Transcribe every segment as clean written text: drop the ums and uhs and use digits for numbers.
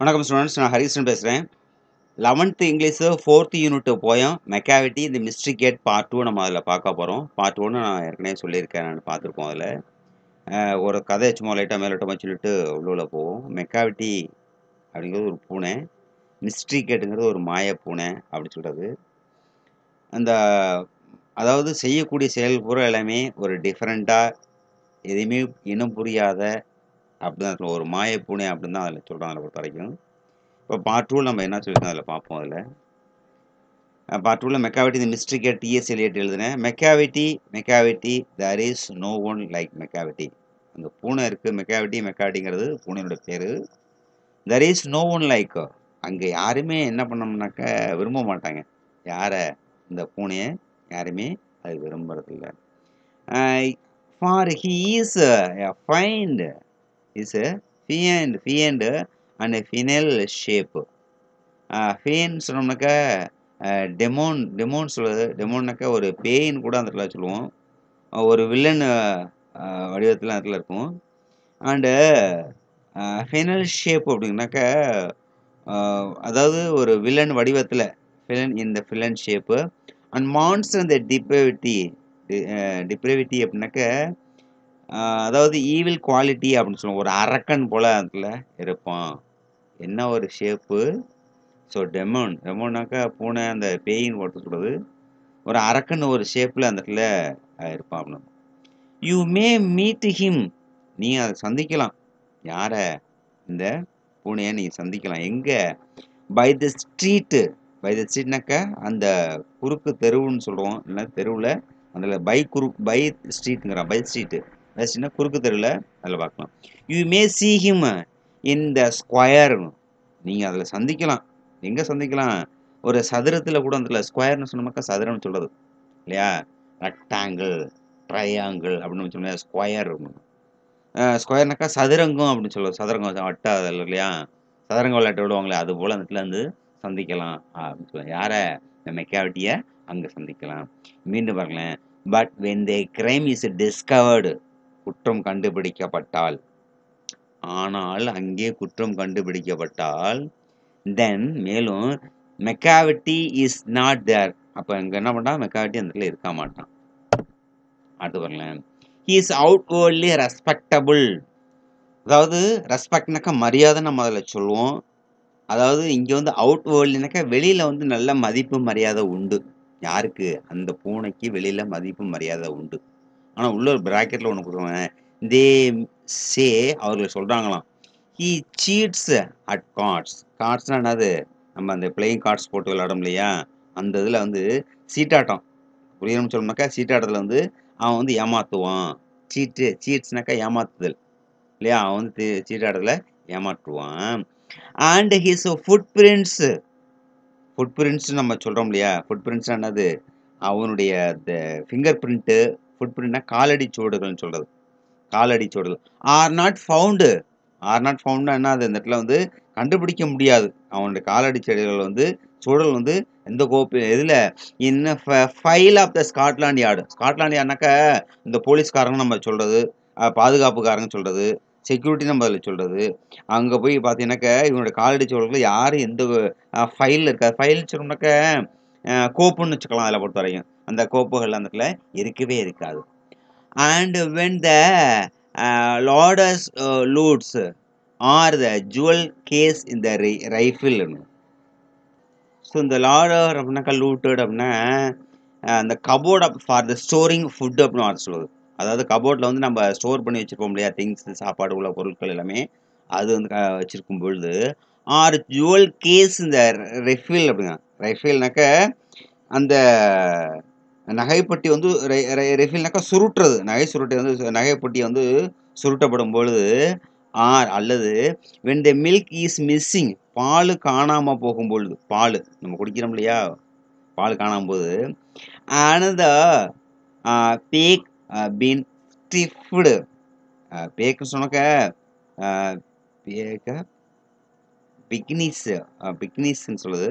வணக்கம் ஸ்டூடெண்ட்ஸ், நான் ஹரிசன் பேசுகிறேன். 11th English 4th unit poem மெக்காவிட்டி இந்த மிஸ்ட்ரி கேட் பார்ட் 2 நம்ம அதில் பார்க்க போகிறோம். பார்ட் 1 நான் ஏற்கனவே சொல்லியிருக்கேன், நான் பார்த்துருப்போம். அதில் ஒரு கதை சும்மா லைட்டாக மேலோட்டமாக சொல்லிட்டு உள்ள போவோம். மெக்காவிட்டி அப்படிங்கிறது ஒரு பூனை, மிஸ்ட்ரி கேட்டுங்கிறது ஒரு மாய பூனை அப்படி சொல்கிறது. அந்த அதாவது செய்யக்கூடிய செயல் பூரா எல்லாமே ஒரு டிஃப்ரெண்ட்டாக எதையுமே இனம் புரியாத அப்படி தான் ஒரு மாய பூனை அப்படின்னு தான் அதில் சொல்கிறாங்க. அதில் பொறுத்த வரைக்கும் இப்போ பார்ட் 2 நம்ம என்ன சொல்லியிருக்கோம் அதில் பார்ப்போம். பார்ட் 2 மெக்காவிட்டி இந்த மிஸ்ட்ரி கேட் டிஎஸ் எலியட் எழுதுனேன். Macavity there is no one like Macavity. அந்த பூனை இருக்குது, மெக்காவிட்டிங்கிறது பூனையோட பேர். There is no one like, அங்கே யாருமே என்ன பண்ணோம்னாக்க விரும்ப மாட்டாங்க. யாரை? இந்த பூனையை யாருமே அது விரும்புறதில்லை. For he is fiend is fiend and ஃபினல் ஷேப்பு. ஃபேன்னு சொன்னோம்னாக்கா டெமோன் சொல்லுது. டெமோன்னாக்கா ஒரு பேயின்னு கூட அந்த இடத்துல சொல்லுவோம். ஒரு வில்லன் வடிவத்தில் அந்த இடத்துல இருக்கும். அண்டு ஃபைனல் ஷேப் அப்படின்னாக்கா அதாவது ஒரு வில்லன் வடிவத்தில், ஃபில்லன் ஷேப்பு. அண்ட் மான்ஸ்டர் இந்த டிப்ரேவிட்டி அப்படின்னாக்கா அதாவது ஈவில் குவாலிட்டி அப்படின்னு சொல்லுவோம். ஒரு அரக்கன் போல் அதில் இருப்பான். என்ன ஒரு ஷேப்பு? ஸோ டெமோன்னாக்கா பூனை, அந்த பேயின்னு ஒருத்தர் சொல்கிறது. ஒரு அரக்கன் ஒரு ஷேப்பில் அந்த இடத்துல இருப்பான் அப்படின்னு. யூ மே மீட் ஹிம், நீ அதை சந்திக்கலாம். யாரை? இந்த பூனையை நீ சந்திக்கலாம். எங்கே? பை த ஸ்ட்ரீட்னாக்கா அந்த குறுக்கு தெருவுன்னு சொல்லுவோம். இல்லை தெருவில் அதில் பை ஸ்ட்ரீட்னா குறுக்கு தெருவில் அதில் பார்க்கலாம். You may see him in the square, நீங்கள் அதில் சந்திக்கலாம். எங்கே சந்திக்கலாம்? ஒரு சதுரத்தில் கூட அந்த ஸ்கொயர்னு சொன்னோம்னாக்கா சதுரம்னு சொல்கிறது இல்லையா? ரெக்டாங்கிள், ட்ரையாங்கிள் அப்படின்னு சொன்னால் ஸ்கொயர். ஸ்கொயர்னாக்கா சதுரங்கம் அப்படின்னு சொல்லுவோம். சதுரங்கம் வட்டா அதில் இல்லையா? சதுரங்க விளையாட்டு விடுவாங்களே, அது போல் அந்த இடத்துல வந்து சந்திக்கலாம் அப்படின்னு சொல்லுவாங்க. யாரை? இந்த மெக்காவிட்டியை அங்கே சந்திக்கலாம். மீண்டும் பாருங்களேன். But when the crime is discovered, குற்றம் கண்டுபிடிக்கப்பட்டால், ஆனால் அங்கே குற்றம் கண்டுபிடிக்கப்பட்டால், தென் மேலும் மெக்காவிட்டி இஸ் நாட் தேர், அப்போ அங்கே என்ன பண்ணால் மெக்காவிட்டி அந்த இடத்துல இருக்க மாட்டான். அடுத்து பாருங்களேன். ஹி இஸ் அவுட்வேர்ட்லி ரெஸ்பெக்டபுள், அதாவது ரெஸ்பெக்ட்னாக்கா மரியாதை நம்ம அதில் சொல்லுவோம். அதாவது இங்கே வந்து அவுட்வேர்ட்லினாக்கா வெளியில் வந்து நல்ல மதிப்பு மரியாதை உண்டு. யாருக்கு? அந்த பூனைக்கு வெளியில் மதிப்பு மரியாதை உண்டு. ஆனால் உள்ள ஒரு ப்ராக்கெட்டில் ஒன்று கொடுக்குறேன். தே சே, அவர்கள் சொல்கிறாங்களாம், ஹீ சீட்ஸ் அட் கார்ட்ஸ்னால் என்னது? நம்ம அந்த பிளேயிங் கார்ட்ஸ் போட்டு விளையாடும் இல்லையா? அந்த இதில் வந்து சீட்டாட்டம், புரியணும்னு சொல்லணும்னாக்கா சீட்டாட்டத்தில் வந்து அவன் வந்து ஏமாற்றுவான். சீட்ஸ்னாக்கா ஏமாத்துதல் இல்லையா? அவன் வந்து சீட்டாட்டத்தில் ஏமாற்றுவான். அண்ட் ஹிஸ் ஃபுட்பிரிண்ட்ஸ் நம்ம சொல்கிறோம் இல்லையா? ஃபுட்பிரிண்ட்ஸ்னால் என்னது? அவனுடைய அந்த ஃபிங்கர் பிரிண்ட்டு, ஃபுட்பிரிண்ட்னா காலடி சுவடுகள்னு சொல்கிறது. காலடி சுவடுகள். ஆர் நாட் ஃபவுண்ட்னா என்ன? அது இந்த இடத்துல வந்து கண்டுபிடிக்க முடியாது. அவனுடைய காலடி சுவடுகள் வந்து எந்த கோப்பு எதில்? இன்ன ஃபைல் ஆஃப் த ஸ்காட்லாண்ட் யார்டுனாக்கா இந்த போலீஸ்காரங்க நம்ம சொல்கிறது, பாதுகாப்புக்காரங்க சொல்கிறது, செக்யூரிட்டி நம்ம அதில் சொல்கிறது. அங்கே போய் பார்த்தீங்கன்னாக்கா இவனுடைய காலடி சுவடுகள் யாரும் எந்த ஃபைலில் இருக்காது. ஃபைல் சொன்னோம்னாக்கா கோப்புன்னு வச்சுக்கலாம். அதில் பொறுத்த வரைக்கும் அந்த கோப்புகள் அந்த இடத்துல இருக்கவே இருக்காது. And when the loaders loots or the jewel case in the rifle. So இந்த லாடர் அப்படின்னாக்கா லூட்டட் அப்படின்னா அந்த cupboard for the storing food அப்படின்னு வார்த்தை சொல்லுது. அதாவது கபோர்டில் வந்து நம்ம ஸ்டோர் பண்ணி வச்சுருப்போம் இல்லையா? திங்ஸ், சாப்பாடு உள்ள பொருட்கள் எல்லாமே அது வந்து வச்சுருக்கும் பொழுது, ஆர் ஜுவல் கேஸ் இந்த ரெஃபில் அப்படிங்க. ரெஃபில்னாக்கா அந்த நகைப்பட்டி வந்து ரெஃபில்னாக்கா சுருட்டுறது. நகைப்பட்டி வந்து சுருட்டப்படும் பொழுது, அல்லது when the milk is missing, பால் காணாமல் போகும்பொழுது, பால் நம்ம குடிக்கிறோம் இல்லையா? பால் காணாமல் போது, another பேக் பீன் ஸ்டிஃப்டு. பேக்குன்னு சொன்னாக்கா பேக்க பிக்னிஸ்ன்னு சொல்லுது.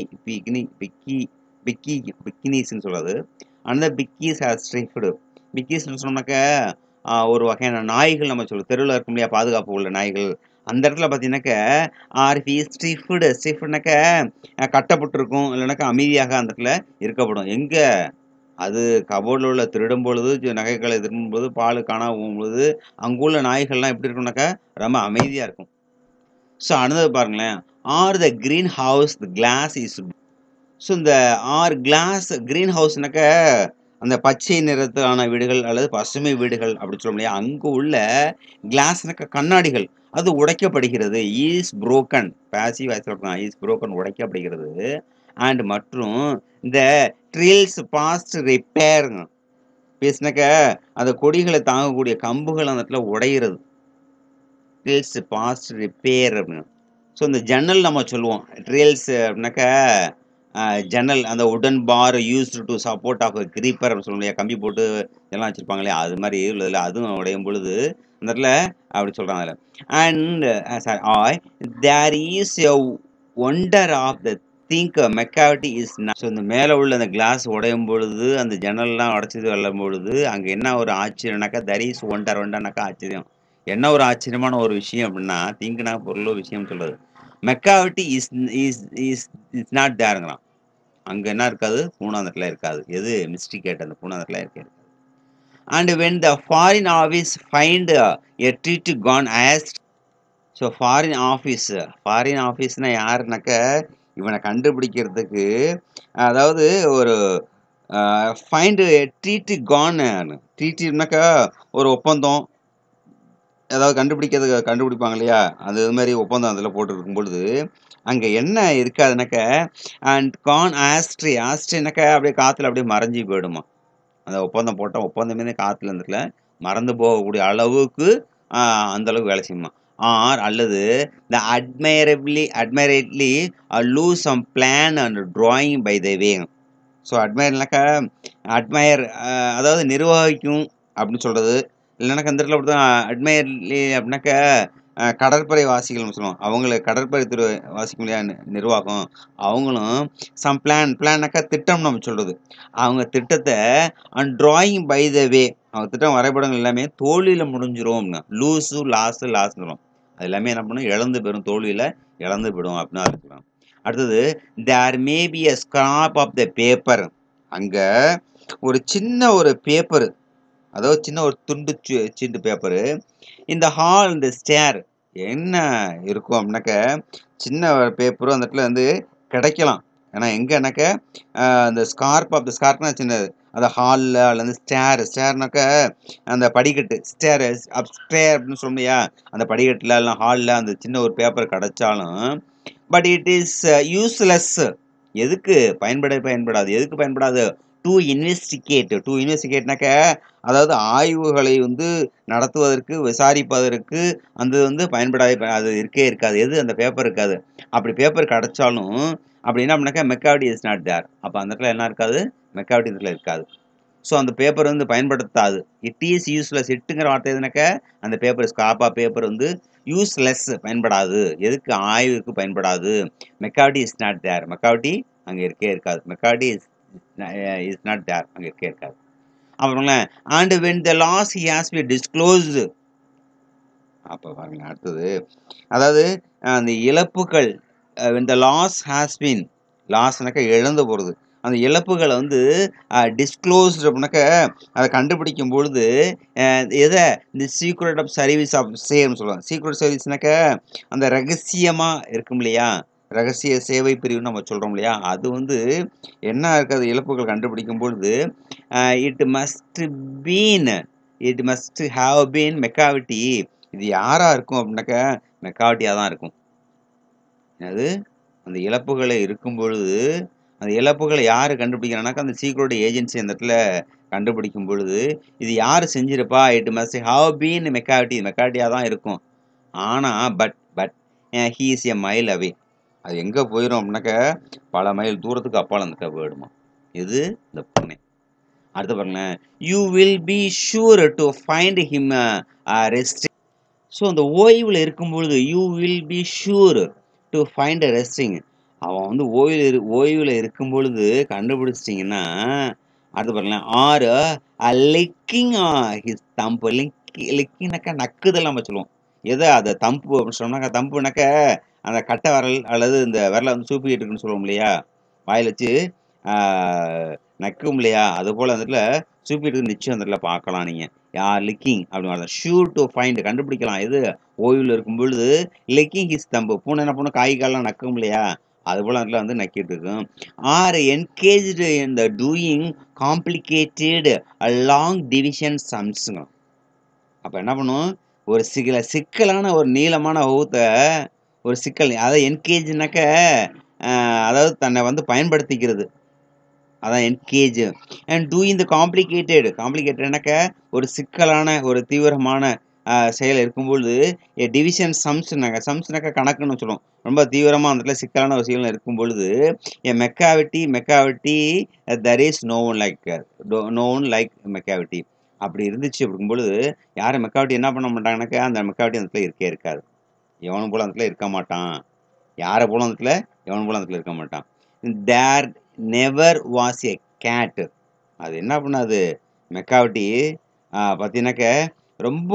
பிக்கினிஸ்ன்னு சொல்லுது. அந்த பிக்கீஸ் ஹேஸ் ஸ்ட்ரிஃப்டு. பிக்கீஸ்ன்னு சொன்னோம்னாக்கா ஒரு வகையான நாய்கள் நம்ம சொல்லுவோம். தெருவில் இருக்கும் இல்லையா? பாதுகாப்பு உள்ள நாய்கள், அந்த இடத்துல பார்த்தீங்கன்னாக்க, ஆர் ஹி ஸ்டிஃப்டு ஸ்டிஃப்டுனாக்க கட்டப்பட்டிருக்கும். இல்லைனாக்கா அமைதியாக அந்த இடத்துல இருக்கப்படும். எங்க? அது கபோர்ட்ல உள்ள திருடும் பொழுது, நகைகளை திருடும் பொழுது, பால் காணாம போகும்பொழுது, அங்குள்ள நாய்கள்லாம் எப்படி இருக்கும்னாக்கா, ரொம்ப அமைதியா இருக்கும். ஸோ அடுத்தது பாருங்களேன். Or the green house the glass is so இந்த கிளாஸ் கிரீன் ஹவுஸ்னாக்க, அந்த பச்சை நிறத்திலான வீடுகள் அல்லது பசுமை வீடுகள் அப்படி சொல்ல முடியாது. அங்கு உள்ள கிளாஸ்னாக்க கண்ணாடிகள். அது உடைக்கப்படுகிறது. Is broken. பாசிவ் வாய்ஸ்ல இருக்கலாம். Is broken உடைக்கப்படுகிறது. அண்ட் மற்றும் இந்த ட்ரில்ஸ் பாஸ்ட் ரிப்பேர்ங்க. பேசினாக்க அந்த கொடிகளை தாங்கக்கூடிய கம்புகள் அந்த இடத்துல உடையிறது. ட்ரில்ஸ் பாஸ்ட் ரிப்பேர் அப்படின்னு. ஸோ இந்த ஜன்னல் நம்ம சொல்லுவோம். ட்ரில்ஸ் அப்படின்னாக்கா ஜன்னல் அந்த wooden bar used to support of creeper அப்படின்னு சொல்லுவோம் இல்லையா? கம்பி போட்டு இதெல்லாம் வச்சிருப்பாங்க இல்லையா? அது மாதிரி உள்ளதில் அதுவும் உடையும் பொழுது அந்த இடத்துல அப்படி சொல்கிறாங்க அதில். And sorry there is a wonder of the thing Macavity is so இந்த மேலே உள்ள அந்த கிளாஸ் உடையும் பொழுது அந்த ஜன்னல்லாம் உடைச்சது வெல்லும் பொழுது அங்கே என்ன ஒரு ஆச்சரியம்னாக்கா தர் இஸ் ஒண்டர்னாக்கா ஆச்சரியம். என்ன ஒரு ஆச்சரியமான ஒரு விஷயம் அப்படின்னா திங்க்னா பொருளோ விஷயம் சொல்றது. Macavity is is is is not தேருங்கிறான். அங்க என்ன இருக்காது? பூனை அந்த இடத்துல இருக்காது. எது மிஸ்டிகேட் அந்த பூனை அந்த இடத்துல இருக்காது. And when the foreign office find a treaty gone astray so foreign ஆஃபீஸ்னா யாருனாக்க இவனை கண்டுபிடிக்கிறதுக்கு அதாவது ஒரு ஃபைண்ட் எ ட்ரீட் கான் ட்ரீட்னாக்கா ஒரு ஒப்பந்தம் ஏதாவது கண்டுபிடிப்பாங்க இல்லையா? அது மாதிரி ஒப்பந்தம் அதில் போட்டுருக்கும் பொழுது அங்கே என்ன இருக்காதுனாக்க அண்ட் கான் ஆஸ்ட்ரினாக்கா அப்படியே காற்றுல அப்படியே மறைஞ்சி போயிடுமா. அந்த ஒப்பந்தம் போட்டால் ஒப்பந்தமே காற்றுல இருந்துக்கல மறந்து போகக்கூடிய அளவுக்கு அந்த அளவுக்கு வேலை செய்யுமா. ஆர் அல்லது the admiralty lose some plans and drawing by the way. So admiral அதாவது நிர்வகிக்கும் அப்படின்னு சொல்கிறது. இல்லைனாக்கா அந்த இடத்துல அப்படி தான் அட்மையர்லி அப்படின்னாக்க கடற்படை வாசிகள்னு சொல்லுவோம். அவங்கள கடற்படை வாசிக்க முடியாத நிர்வாகம் அவங்களும் சம் பிளான்னாக்கா திட்டம் நம்ம சொல்கிறது. அவங்க திட்டத்தை and drawing by the way அவங்க திட்டம் வரைபடங்கள் எல்லாமே தோல்வியில் முடிஞ்சிரும். லாஸ்ன்னு சொல்லுவோம். அது எல்லாமே என்ன பண்ணும்? இழந்து போயிடும். தோல்வியில் இழந்து போயிடும் அப்படின்னு அர்த்தம். அடுத்தது there may be a scrap of the paper. அங்கே ஒரு சின்ன ஒரு பேப்பரு அதாவது சின்ன ஒரு துண்டு சீட்டு பேப்பரு இந்த ஹால் இந்த ஸ்டேர் என்ன இருக்கும் அப்படின்னாக்க சின்ன பேப்பரும் அந்த இடத்துல வந்து கிடைக்கலாம். ஏன்னா எங்கன்னாக்க அந்த ஸ்கார்ப்னா சின்னது அந்த ஹாலில் அல்லது ஸ்டேர்னாக்க அந்த படிக்கட்டு ஸ்டேர் அப்படின்னு சொல்ல முடியா? அந்த படிக்கட்டில் இல்லை ஹாலில் அந்த சின்ன ஒரு பேப்பர் கிடைச்சாலும் பட் இட் இஸ் யூஸ்லெஸ். எதுக்கு பயன்படாது? எதுக்கு பயன்படாது? டு இன்வெஸ்டிகேட்னாக்க அதாவது ஆய்வுகளை வந்து நடத்துவதற்கு விசாரிப்பதற்கு அந்த வந்து அது இருக்காது. எது அந்த பேப்பர் இருக்காது. அப்படி பேப்பர் கிடைச்சாலும் அப்படி என்ன பண்ணாக்கா மெக்காவிட்டி இஸ் நாட் தேர். அப்போ அந்த இடத்துல என்ன இருக்காது? மெக்காவிட்டி இடத்துல இருக்காது. ஸோ அந்த பேப்பர் வந்து பயன்படுத்தாது. It is useless. இட்டுங்கிற வார்த்தை எதுனாக்க அந்த பேப்பர் ஸ்கார்பா பேப்பர் வந்து யூஸ்லெஸ் பயன்படாது. எதுக்கு? ஆய்வுக்கு பயன்படாது. மெக்காவிட்டி இஸ் நாட் தேர். மெக்காவிட்டி அங்கே இருக்காது. Macavity is not there. அங்கே இருக்காது. அப்புறங்களேன் and when the loss he has be disclosed. அப்போ பாருங்க அடுத்தது அதாவது அந்த இழப்புகள் when the loss has been லாஸ்னாக்கா இழந்து போகிறது. அந்த இழப்புகளை வந்து டிஸ்க்ளோஸ்டு அப்படின்னாக்க அதை கண்டுபிடிக்கும் பொழுது எதை இந்த சீக்ரெட் ஆஃப் சர்வீஸ் ஆஃப் சேவ்னு சொல்லுவாங்க. சீக்ரெட் சர்வீஸ்னாக்க அந்த ரகசியமாக இருக்கும் இல்லையா? ரகசிய சேவை பிரிவுன்னு நம்ம சொல்கிறோம் இல்லையா? அது வந்து என்ன இருக்காது? இழப்புகள் கண்டுபிடிக்கும் பொழுது it must have been Macavity. இது யாராக இருக்கும் அப்படின்னாக்க மெக்காவிட்டியாக தான் இருக்கும். அது அந்த இழப்புகளை இருக்கும் பொழுது அந்த இழப்புகளை யார் கண்டுபிடிக்கிறானாக்கா அந்த சீக்ரெட் ஏஜென்சி அந்த இடத்துல கண்டுபிடிக்கும் பொழுது இது யார் செஞ்சிருப்பா? இட் மஸ்ட் ஹாவ் பீன் மெக்காவிட்டியாக தான் இருக்கும். ஆனால் but he is a mile away. அது எங்கே போயிடும் அப்படின்னாக்க பல மைல் தூரத்துக்கு அப்பால் அந்த போயிடுமா. இது இந்த பூனை. அடுத்து பாருங்களேன். You will be sure to find him rest. So அந்த ஓய்வில் இருக்கும்பொழுது you will be sure to find resting. அவன் வந்து ஓய்வில் இருக்கும் பொழுது கண்டுபிடிச்சிட்டிங்கன்னா அடுத்து பாருங்களேன். Or licking his thumb. லிக்கிங்னாக்கா நக்குதல் நம்ம சொல்லுவோம். எத அத தம்பு அப்படின்னு சொன்னாக்க தம்புனாக்க அந்த கட்டை விரல் அல்லது இந்த விரல வந்து சூப்பிக்கிட்டு இருக்குன்னு சொல்லுவோம் இல்லையா? வாயில வச்சு ஆ நக்கும் இல்லையா? அதுபோல அந்த இடத்துல சூப்பிட்டு இருக்கு நிச்சயம் அந்த இடத்துல பார்க்கலாம் நீங்க. யார் லிக்கிங் அப்படின்னு ஷூர் டூ ஃபைண்ட் கண்டுபிடிக்கலாம். எது ஓய்வுல இருக்கும் பொழுது லிக்கிங் ஹிஸ் தம்பு. பூனை என்ன பண்ணும்? காய் கால்லாம் நக்கும் இல்லையா? அதுபோல அந்த இடத்துல வந்து நக்கிட்டு இருக்கும். Or engaged in the doing complicated long division சம்ஸ்ங்க. அப்ப என்ன பண்ணும்? ஒரு சிக்கலான ஒரு நீளமான வகுத்த ஒரு சிக்கல் அதாவது என்கேஜ்னாக்க அதாவது தன்னை வந்து பயன்படுத்திக்கிறது. அதான் என்கேஜ். அண்ட் டூயிங் த காம்ப்ளிகேட்டட்னாக்க ஒரு சிக்கலான, ஒரு தீவிரமான செயல் இருக்கும்பொழுது டிவிஷன் சம்ஸ்னாக்க கணக்குன்னு சொல்லுவோம். ரொம்ப தீவிரமா அந்த இடத்துல சிக்கலான ஒரு செயல் இருக்கும்பொழுது Macavity there is no one like Macavity. அப்படி இருந்துச்சு அப்படிங்கும்பொழுது யாரும் மெக்காவிட்டி என்ன பண்ண மாட்டாங்கனாக்கா அந்த மெக்காவிட்டி அந்த இடத்துல இருக்கவே இருக்காது. எவனும் போல அந்த இடத்துல இருக்க மாட்டான். யாரை போல அந்த இடத்துல எவனும் போல அந்த இடத்துல இருக்க மாட்டான். There never was a cat. அது என்ன பண்ணாது மெக்காவிட்டி பார்த்தீங்கன்னாக்க ரொம்ப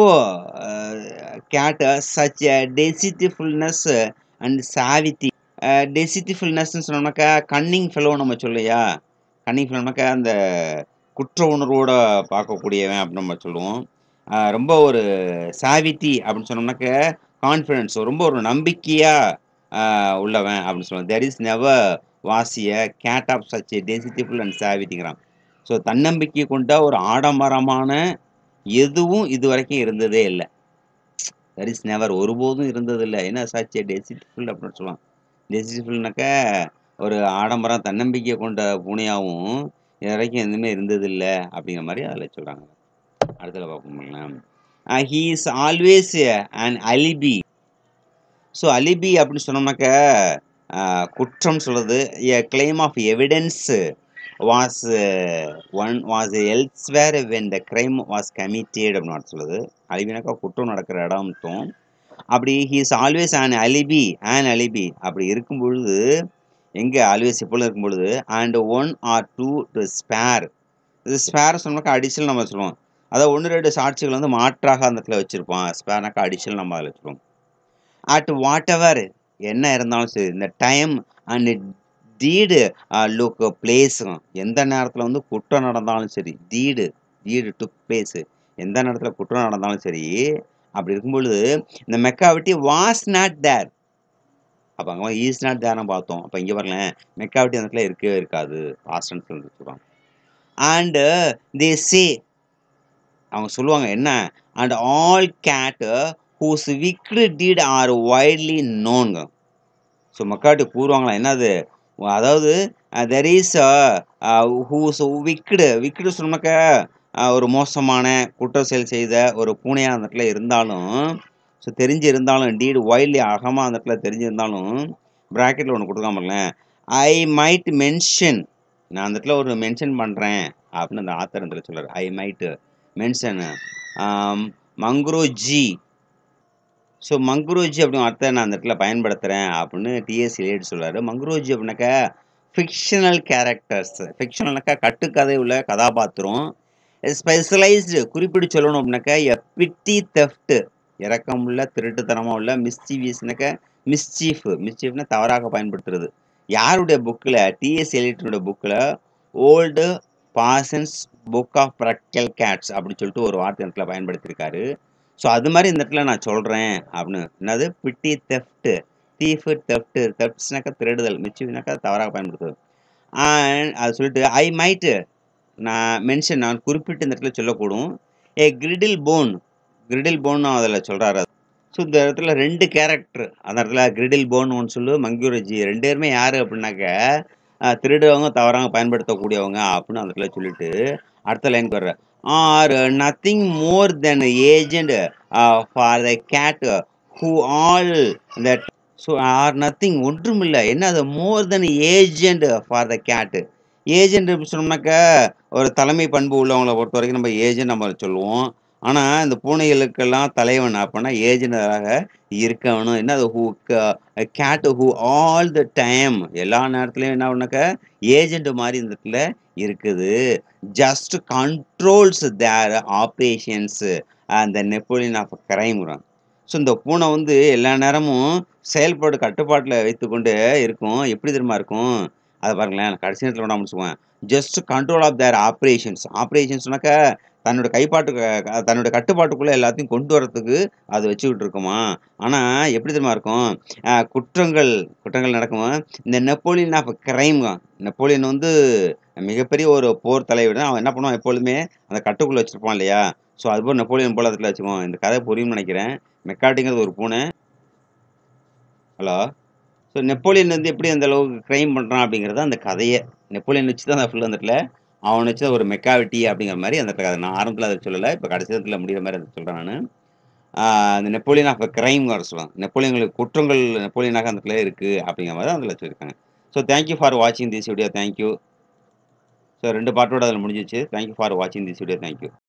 cat such deceitfulness and suavity. டெசிட்டிஃபுல்னஸ்ன்னு சொன்னோம்னாக்கா கன்னிங் ஃபெலோ நம்ம சொல்லையா? கன்னிங் ஃபெலோனாக்கா அந்த குற்ற உணர்வோட பார்க்கக்கூடியவன் அப்படின்னு நம்ம சொல்லுவோம். ரொம்ப ஒரு சாவிட்டி அப்படின்னு சொன்னோம்னாக்க கான்ஃபிடன்ஸ் ரொம்ப ஒரு நம்பிக்கையா உள்ளவன் அப்படின்னு சொல்லுவாங்க. There is never was a cat of such deceitful and சாவிட்டிங்கிறான். ஸோ தன்னம்பிக்கை கொண்ட ஒரு ஆடம்பரமான எதுவும் இதுவரைக்கும் இருந்ததே இல்லை. தெர் இஸ் நெவர் ஒருபோதும் இருந்ததில்லை. என்ன சச் டெசிட்டிஃபுல் அப்படின்னு சொல்லுவாங்க. டெசிட்டிஃபுல்னாக்க ஒரு ஆடம்பரம் தன்னம்பிக்கை கொண்ட பூனையாகவும் இது வரைக்கும் எதுவுமே இருந்ததில்லை அப்படிங்கிற மாதிரி அதில் சொல்கிறாங்க. அடுத்தல பார்ப்போம். He is always an alibi. So alibi அப்படின்னு சொன்னோம்னாக்க குற்றம் சொல்றது a claim of evidence was elsewhere when the crime was committed அப்படின்னு சொல்லுது. அலிபினாக்கா குற்றம் நடக்கிற இடம் அர்த்தம். அப்படி he is always an alibi அப்படி இருக்கும் பொழுது எங்கே ஆல்வேஸ் எப்பொழுதும் இருக்கும் பொழுது அண்ட் 1 or 2 டு ஸ்பேர். இது ஸ்பேர் சொன்னாக்கா அடிஷனல் நம்ம சொல்லுவோம். அதாவது 1, 2 சாட்சிகள் வந்து மாற்றாக அந்த இடத்துல வச்சிருப்பான். ஸ்பேர்னாக்கா அடிஷனல் நம்ம அதில் சொல்லுவோம். அட் வாட் எவர் என்ன இருந்தாலும் சரி இந்த time and deed look place. எந்த நேரத்தில் வந்து குற்றம் நடந்தாலும் சரி டீடு டுக் பிளேஸ் எந்த நேரத்தில் குற்றம் நடந்தாலும் சரி அப்படி இருக்கும் பொழுது இந்த மெக்காவிட்டி வாஸ் நாட் தேர். அப்போ அங்கே ஈஸ் நாட் தேர்னு பார்த்தோம். அப்போ இங்கே வரல மெக்காவிட்டி அந்த இடத்துல இருக்கவே இருக்காது. பாஸ்ட் டென்ஸ்ல சொல்லுவாங்க. அண்டு தே சே அவங்க சொல்லுவாங்க என்ன and all cat whose wicked deed are widely நோன்ங்க. ஸோ மெக்காவிட்டி கூறுவாங்களா என்னது அதாவது தெர் இஸ் ஹூஸ் விக்டு சொன்னாக்க ஒரு மோசமான குற்ற செயல் செய்த ஒரு பூனையாக அந்த இடத்துல இருந்தாலும் ஸோ தெரிஞ்சு இருந்தாலும் டீடு வைட்லி அகமாக அந்த இடத்துல தெரிஞ்சிருந்தாலும் ப்ராக்கெட்டில் ஒன்று கொடுக்காமல ஐ மைட் மென்ஷன் நான் அந்த இடத்துல ஒரு மென்ஷன் பண்ணுறேன் அப்படின்னு அந்த ஆத்தர் இடத்துல சொல்கிறார். I might mention Mungojerrie. So Mungojerrie அப்படின்னு அர்த்தம் நான் அந்த இடத்துல பயன்படுத்துகிறேன் அப்படின்னு டிஎஸ் எலியட் சொல்கிறாரு. மங்க்ரோஜி அப்படின்னாக்கா ஃபிக்ஷனல் கேரக்டர்ஸ். ஃபிக்ஷனல்னாக்கா கட்டுக்கதை உள்ள கதாபாத்திரம். ஸ்பெஷலைஸ்டு குறிப்பிட்டு சொல்லணும் அப்படின்னாக்கா எ பிட்டி தெஃப்ட் இறக்கம் உள்ள திருட்டுத்தனமாக உள்ள மிஸ்சீவியஸ்னாக்கா மிஸ்சீஃப்னா தவறாக பயன்படுத்துறது. யாருடைய புக்கில் டிஎஸ் எலியட்டோட புக்கில் old possum's book of practical cats அப்படின்னு சொல்லிட்டு ஒரு வார்த்தை இடத்துல பயன்படுத்தியிருக்காரு. ஸோ அது மாதிரி இந்த இடத்துல நான் சொல்கிறேன் அப்படின்னு என்னது பிட்டி தெஃப்ட் தெஃப்ட்ஸ்னாக்கா திருடுதல் மிஸ்சீஃப்னாக்கா தவறாக பயன்படுத்துறது. அண்ட் அது சொல்லிட்டு ஐ மைட்டு நான் குறிப்பிட்டு இந்த இடத்துல சொல்லக்கூடும். ஏ கிரிடில் போன் அதில் சொல்கிறாரு. ஸோ இந்த இடத்துல 2 கேரக்டர் அந்த இடத்துல கிரிடில் போன் ஒன்று சொல்லு மங்க்ரோஜி 2 பேருமே யார் அப்படின்னாக்க திருடுறவங்க தவறாக பயன்படுத்தக்கூடியவங்க அப்படின்னு அந்த இடத்துல சொல்லிட்டு அடுத்த லைனுக்கு வர்ற are nothing more than agent for the cat who all that. So are nothing ஒன்றும் இல்லை என்ன அது மோர் தென் ஏஜெண்ட் ஃபார் த கேட்டு. ஏஜெண்ட் சொன்னோம்னாக்கா ஒரு தலைமை பண்பு உள்ளவங்களை பொறுத்த வரைக்கும் நம்ம ஏஜெண்ட் நம்ம சொல்லுவோம். ஆனால் இந்த பூனைகளுக்கெல்லாம் தலைவன் அப்படின்னா ஏஜெண்டாக இருக்கணும். என்ன அது who cat who all the time எல்லா நேரத்துலையும் என்ன பண்ணாக்கா ஏஜெண்ட் மாதிரி இந்த இடத்துல இருக்குது. ஜஸ்ட் கண்ட்ரோல்ஸ் தேர் ஆப்ரேஷன்ஸ் அந்த நெப்போலியன் ஆஃப் கிரைம். ஸோ இந்த பூனை வந்து எல்லா நேரமும் செயல்பாடு கட்டுப்பாட்டுல வைத்துக்கொண்டு இருக்கும். எப்படி தெரியுமா இருக்கும்? அத பாருங்களேன், கடைசி நேரத்தில கூட நான் முடிச்சுக்குவேன். Just control of their operations. ஆப்பரேஷன்ஸ்னாக்கா தன்னுடைய கட்டுப்பாட்டுக்குள்ள எல்லாத்தையும் கொண்டு வரதுக்கு அது வச்சுக்கிட்டு இருக்குமாம். ஆனா எப்படி தெரியுமா இருக்கும்? குற்றங்கள் நடக்கும். இந்த நெப்போலியன் ஆஃப் கிரைம்ங்க. நெப்போலியன் வந்து மிகப்பெரிய ஒரு போர் தலைவன். அவன் என்ன பண்ணுவான் எப்பொழுதுமே அந்த கட்டுக்குள்ள வச்சிருப்பான் இல்லையா? ஸோ அதுபோல நெப்போலியன் போல அதில வச்சுக்குவோம். இந்த கதை புரியும்னு நெனைக்கிறேன். மெக்கார்டிங்கிறது ஒரு பூனை. ஹலோ! ஸோ நெப்போலியன் வந்து எப்படி அந்த அளவுக்கு கிரைம் பண்றான் அப்படிங்கிறது அந்த கதையே. நெப்போலியன் வச்சு தான் ஃபுல் அந்த இடத்துல. அவன வச்சு தான் ஒரு மெக்காவிட்டி அப்படிங்கிற மாரி அந்த இடத்துல கதை. நான் ஆரம்பத்தில அத சொல்லல. இப்ப கடைசி நேரத்தில முடியிற மாரி அத சொல்றேன் நானு. அந்த நெப்போலியன் ஆஃப் கிரைம் வேற சொல்லுவாங்க. நெப்போலியன்களுக்கு குற்றங்கள் நெப்போலியனாக அந்த இடத்துல இருக்கு அப்படிங்கிற மாரி அதில சொல்லியிருக்காங்க. ஸோ தேங்க் யூ ஃபார் வாட்சிங் this video. Thank you. So 2 பார்ட்டோட அதில முடிஞ்சிருச்சு. தேங்க் யூ ஃபார் வாட்சிங் திஸ் வீடியோ. Thank you.